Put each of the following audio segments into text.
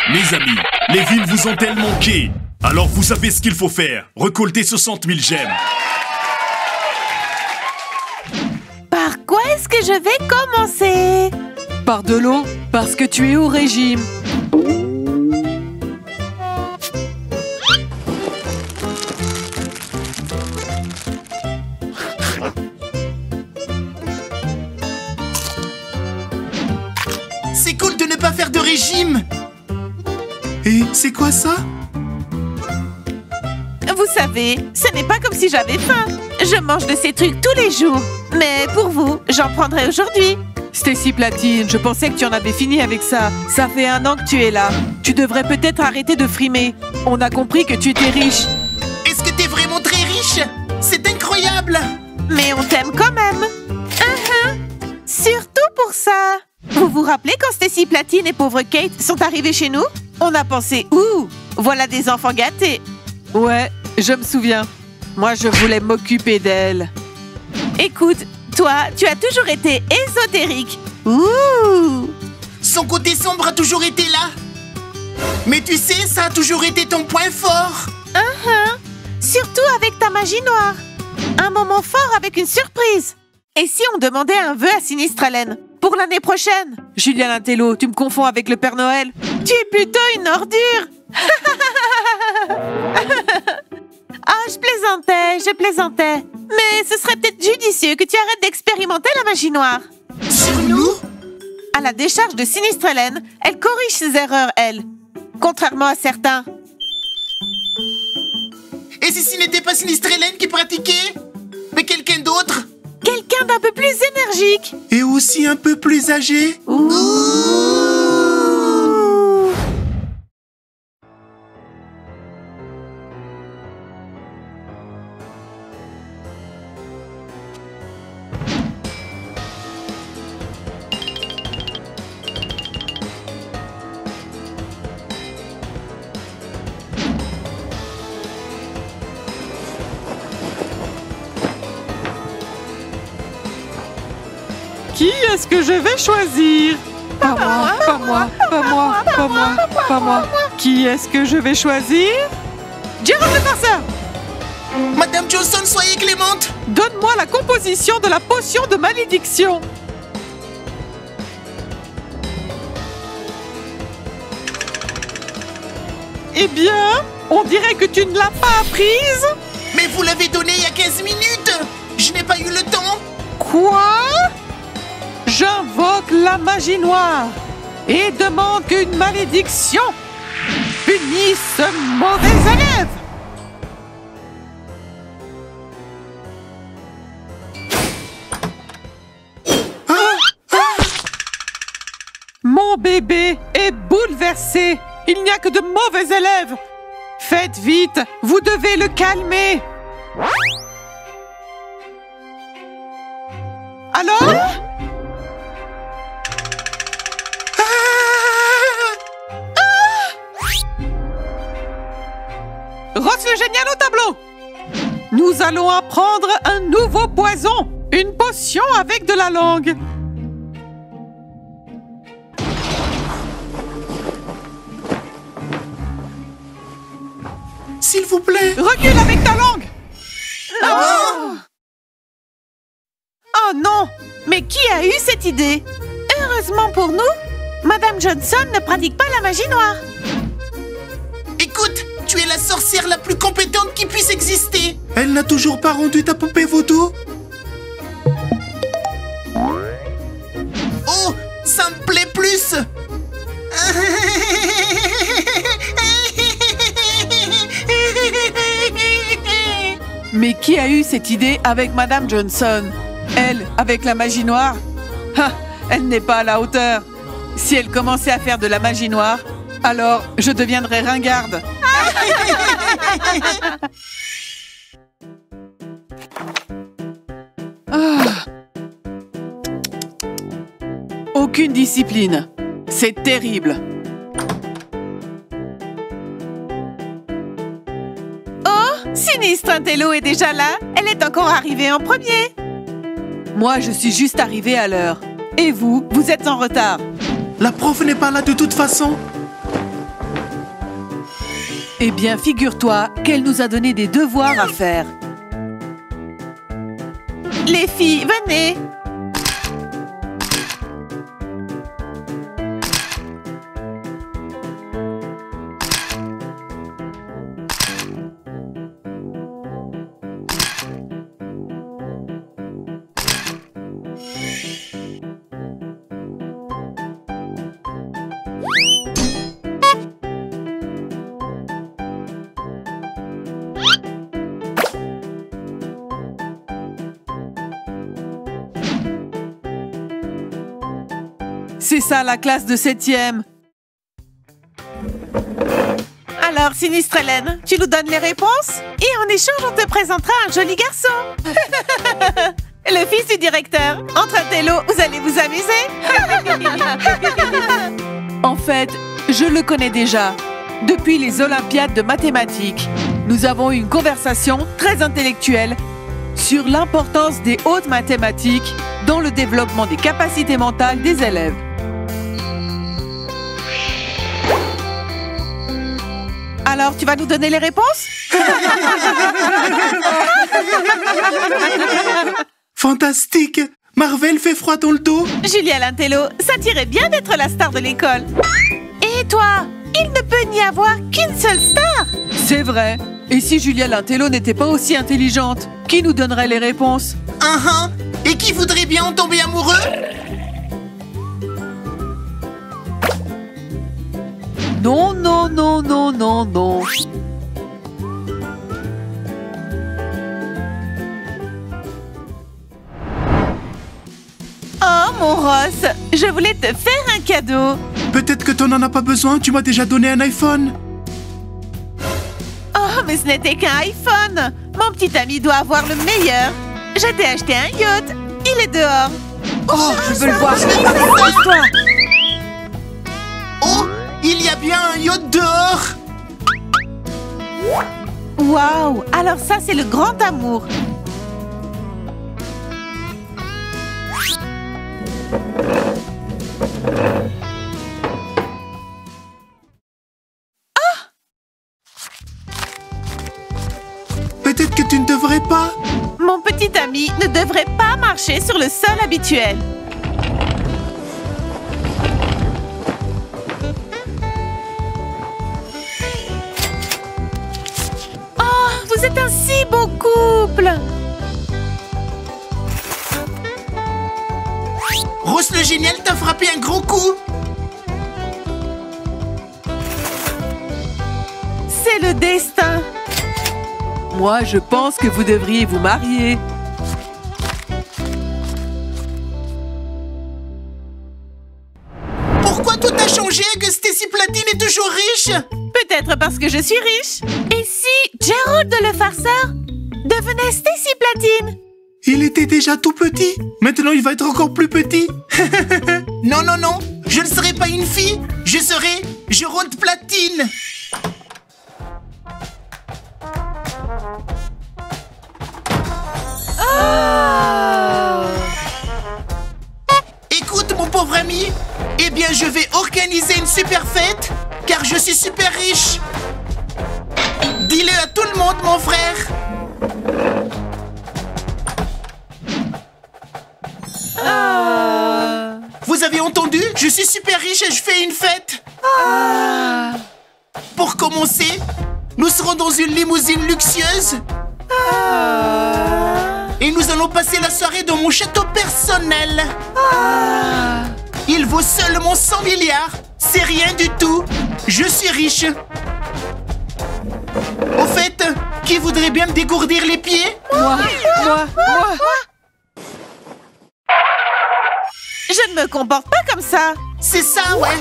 Mes amis, les villes vous ont-elles manqué? Alors vous savez ce qu'il faut faire. Récolter 60 000 gemmes. Par quoi est-ce que je vais commencer? Par de l'eau, parce que tu es au régime. C'est cool de ne pas faire de régime. Et c'est quoi ça? Vous savez, ce n'est pas comme si j'avais faim. Je mange de ces trucs tous les jours. Mais pour vous, j'en prendrai aujourd'hui. Stacy Platine, je pensais que tu en avais fini avec ça. Ça fait 1 an que tu es là. Tu devrais peut-être arrêter de frimer. On a compris que tu étais riche. Est-ce que t'es vraiment très riche? C'est incroyable. Mais on t'aime quand même. Surtout pour ça. Vous vous rappelez quand Stacy Platine et pauvre Kate sont arrivés chez nous? On a pensé, ouh, voilà des enfants gâtés. Ouais, je me souviens. Moi, je voulais m'occuper d'elle. Écoute, toi, tu as toujours été ésotérique. Ouh! Son côté sombre a toujours été là. Mais tu sais, ça a toujours été ton point fort. Surtout avec ta magie noire. Un moment fort avec une surprise. Et si on demandait un vœu à Sinistre Hélène pour l'année prochaine? Julien Lintello, tu me confonds avec le Père Noël. Tu es plutôt une ordure. Ah, je plaisantais. Mais ce serait peut-être judicieux que tu arrêtes d'expérimenter la magie noire. Sur nous? À la décharge de Sinistre Hélène, elle corrige ses erreurs, elle. Contrairement à certains. Et si ce n'était pas Sinistre Hélène qui pratiquait? Mais quelqu'un d'autre? Quelqu'un d'un peu plus énergique. Et aussi un peu plus âgé? Qui est-ce que je vais choisir? Pas moi, pas moi, pas moi, pas moi, pas moi. Qui est-ce que je vais choisir? Jérôme Leparcer! Madame Johnson, soyez clémente. Donne-moi la composition de la potion de malédiction. Eh bien, on dirait que tu ne l'as pas apprise. Mais vous l'avez donnée il y a 15 minutes. Je n'ai pas eu le temps. Quoi? J'invoque la magie noire et demande qu'une malédiction punisse ce mauvais élève. Mon bébé est bouleversé. Il n'y a que de mauvais élèves. Faites vite, vous devez le calmer. Alors? Ross le génial au tableau. Nous allons apprendre un nouveau poison. Une potion avec de la langue. S'il vous plaît. Recule avec ta langue. Oh non! Mais qui a eu cette idée? Heureusement pour nous, Madame Johnson ne pratique pas la magie noire. Écoute, tu es la sorcière la plus compétente qui puisse exister. Elle n'a toujours pas rendu ta poupée vaudou? Oh, ça me plaît plus. Mais qui a eu cette idée avec Madame Johnson? Elle, avec la magie noire? Ah, elle n'est pas à la hauteur. Si elle commençait à faire de la magie noire, alors je deviendrais ringarde. Aucune discipline. C'est terrible. Sinistre Intello est déjà là. Elle est encore arrivée en premier. Moi, je suis juste arrivée à l'heure. Et vous, vous êtes en retard. La prof n'est pas là de toute façon. Eh bien, figure-toi qu'elle nous a donné des devoirs à faire. Les filles, venez. C'est ça la classe de 7e. Alors, Sinistre Hélène, tu nous donnes les réponses et en échange, on te présentera un joli garçon. Le fils du directeur. Entre intellos, vous allez vous amuser. En fait, je le connais déjà. Depuis les Olympiades de mathématiques, nous avons eu une conversation très intellectuelle sur l'importance des hautes mathématiques dans le développement des capacités mentales des élèves. Alors, tu vas nous donner les réponses? Fantastique! Marvel fait froid dans le dos. Julia Lintello, ça t'irait bien d'être la star de l'école. Et toi, il ne peut n'y avoir qu'une seule star. C'est vrai. Et si Julia Lintello n'était pas aussi intelligente, qui nous donnerait les réponses? Et qui voudrait bien en tomber amoureux? Non, non, non, non, non, non. Oh, mon Ross, je voulais te faire un cadeau. Peut-être que t'en as pas besoin, tu m'as déjà donné un iPhone. Oh, mais ce n'était qu'un iPhone. Mon petit ami doit avoir le meilleur. Je t'ai acheté un yacht. Il est dehors. Oh, je veux le voir. Toi. Oh, il y a bien un yacht dehors. Waouh, alors ça, c'est le grand amour. Peut-être que tu ne devrais pas. Mon petit ami ne devrait pas marcher sur le sol habituel. Oh, vous êtes un si beau couple. Ross le génial t'a frappé un gros coup. C'est le destin. Moi, je pense que vous devriez vous marier. Pourquoi tout a changé et que Stacy Platine est toujours riche? Peut-être parce que je suis riche. Et si Gerald le farceur devenait Stacy Platine? Il était déjà tout petit. Maintenant, il va être encore plus petit. Non, non, non. Je ne serai pas une fille. Je serai Gerald Platine. Écoute, mon pauvre ami. Eh bien, je vais organiser une super fête, car je suis super riche. Dis-le à tout le monde, mon frère. Vous avez entendu? Je suis super riche et je fais une fête. Pour commencer, nous serons dans une limousine luxueuse. Et nous allons passer la soirée dans mon château personnel. Il vaut seulement 100 milliards. C'est rien du tout. Je suis riche. Au fait, qui voudrait bien me dégourdir les pieds? Moi. Je ne me comporte pas comme ça. C'est ça, ouais.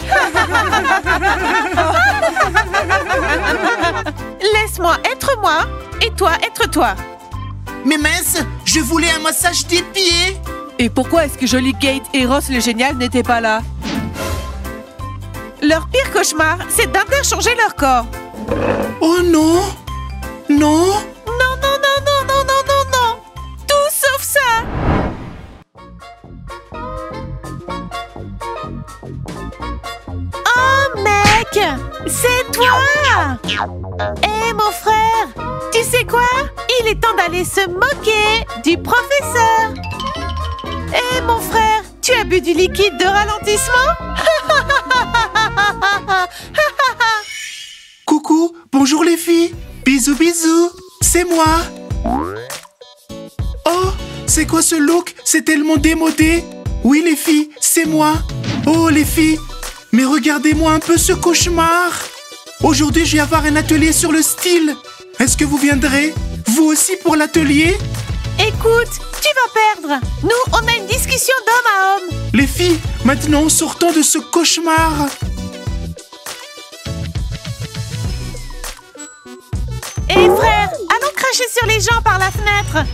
Laisse-moi être moi et toi être toi. Mais mince, je voulais un massage des pieds. Et pourquoi est-ce que Jolly Kate et Ross le génial n'étaient pas là? Leur pire cauchemar, c'est d'interchanger leur corps. Oh non. Non. Non, non, non, non, non, non, non, non. Tout sauf ça. Oh, mec, c'est toi. Hé, mon frère, tu sais quoi? Il est temps d'aller se moquer du professeur. Hé, mon frère, tu as bu du liquide de ralentissement? Coucou, bonjour les filles. Bisous, bisous. C'est moi. Oh, c'est quoi ce look? C'est tellement démodé. Oui, les filles, c'est moi. Oh, les filles, mais regardez-moi un peu ce cauchemar. Aujourd'hui, je vais avoir un atelier sur le style. Est-ce que vous viendrez, vous aussi, pour l'atelier? Écoute, tu vas perdre. Nous, on a une discussion d'homme à homme. Les filles, maintenant, sortons de ce cauchemar. Hé, frère, allons cracher sur les gens par la fenêtre.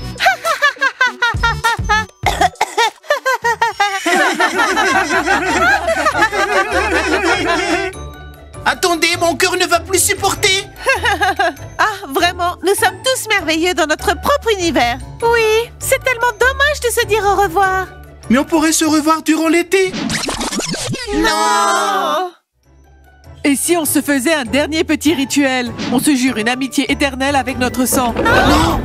Attendez, mon cœur ne va plus supporter. Ah, vraiment, nous sommes tous merveilleux dans notre propre univers. Oui, c'est tellement dommage de se dire au revoir. Mais on pourrait se revoir durant l'été. Non! Et si on se faisait un dernier petit rituel? On se jure une amitié éternelle avec notre sang. Non.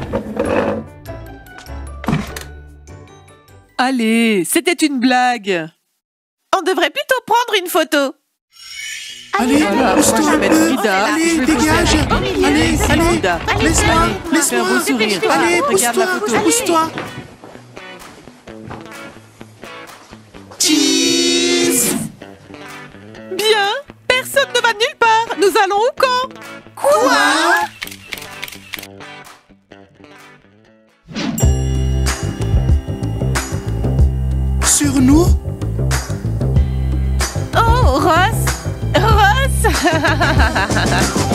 Allez, c'était une blague. On devrait plutôt prendre une photo. Allez, Voilà, pousse-toi moi, je un vais mettre peu. Frida. Allez, Je vais dégage. poser un milieu. Allez, Ici, allez. Frida. Laisse-moi, Allez, fais un laisse-moi. beau sourire. Allez, Regarde la pousse-toi, photo. pousse-toi. Cheese. Bien, personne ne va nulle part. Nous allons au camp. Quoi? Sur nous? Oh, Ross! Ross!